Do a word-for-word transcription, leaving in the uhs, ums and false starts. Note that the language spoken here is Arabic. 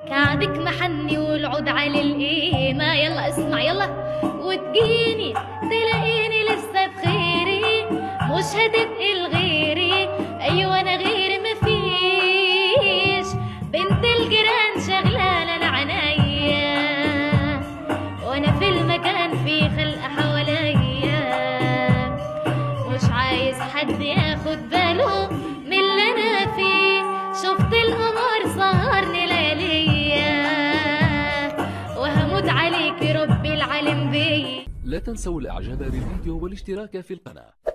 كعبك محني والعود على القيمة. يلا اسمع يلا، وتجيني تلاقيني لسه بخيري، مش هتتقل غيري. ايوه انا غيري مفيش، بنت الجيران شغلانه انا عنايا، وانا في المكان في خلق حواليا، مش عايز حد ياخد باله من اللي انا فيه. شفت القمر سهرني لياليا، وهموت عليك ربي العالم بيه. لا تنسوا الاعجاب بالفيديو والاشتراك في القناة.